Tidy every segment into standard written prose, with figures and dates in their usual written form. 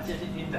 谢谢听的。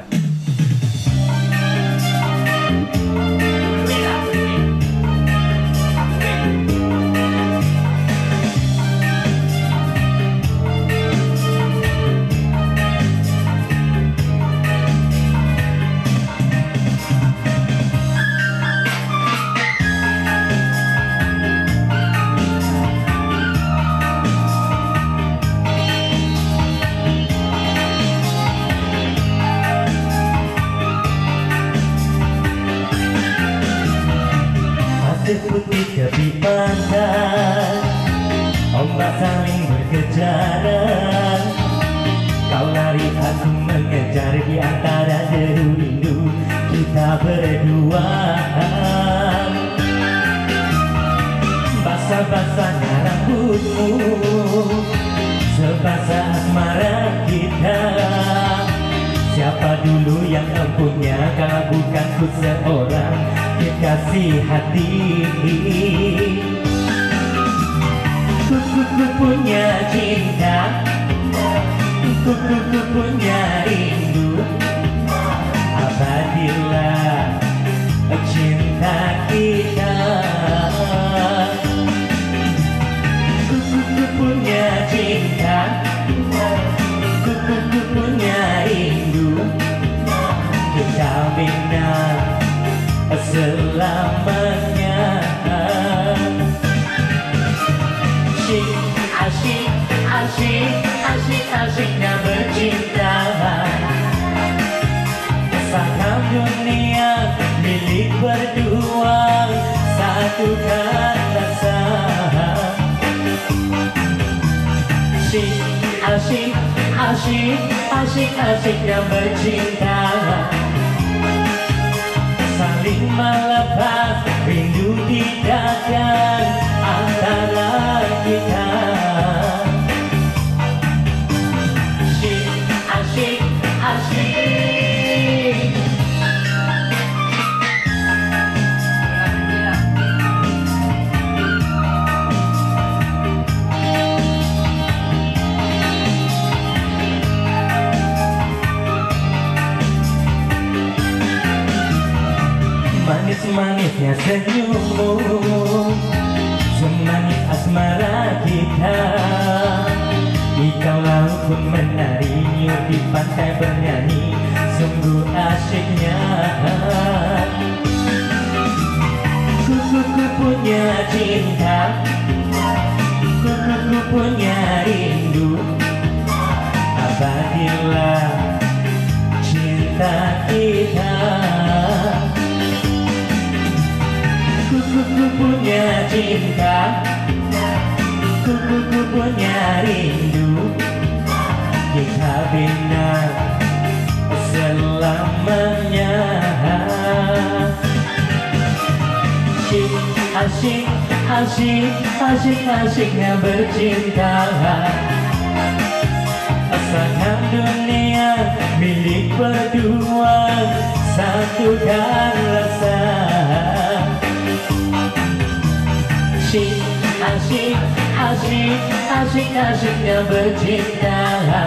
Putih tepi pantai, ombak saling berkejaran. Kau lari, aku mengejar di antara deru rindu kita berdua. Basah-basahnya rambutmu, sebasah asmara kita. Siapa dulu yang empunya, kalau bukan ku seorang kekasih hati. Ku punya cinta, ku punya rindu. Abadilah cinta kita. Ku punya cinta, ku punya rindu. Kita bina selamanya. Asyik, asyik, asyik, asyiknya bercinta. Saham dunia milik berdua, satukan rasa. Asyik, asyik, asyik, asyiknya bercinta. Saling melepas rindu di dada antara kita. Asyik, asyik. Manis-manisnya senyummu, semanis asmara kita. Di kau laut pun menari, nyur di pantai bernyanyi, sungguh asyiknya. Ku punya cinta, ku punya rindu. Abadilah cinta kita. Ku punya cinta, ku punya rindu. Kita bina selamanya. Asyik, asyik, asyik, asyiknya bercinta. Asalkan dunia milik berdua, satukan rasa. Asyik, asyik, asyik, asyiknya bercinta.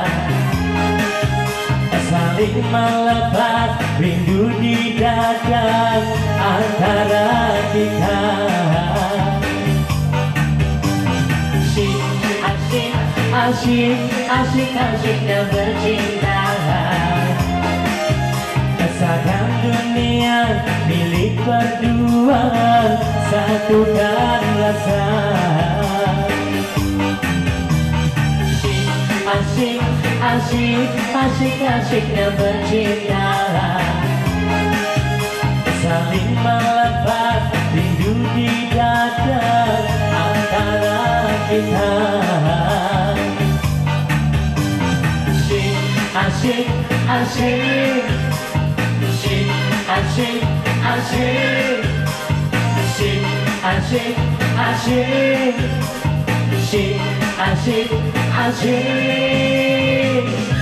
Saling melepas rindu di dada antara kita. Asyik, asyik, asyik, asyiknya bercinta. Asalkan dunia milik berdua, satukan rasa. Asyik, asyik, asyik, asyiknya bercinta. Saling melepas rindu di dada antara kita. Asyik, asyik, asyik, asyik, asyik. Asyik, asyik, asyik, asyik, asyik, asyik.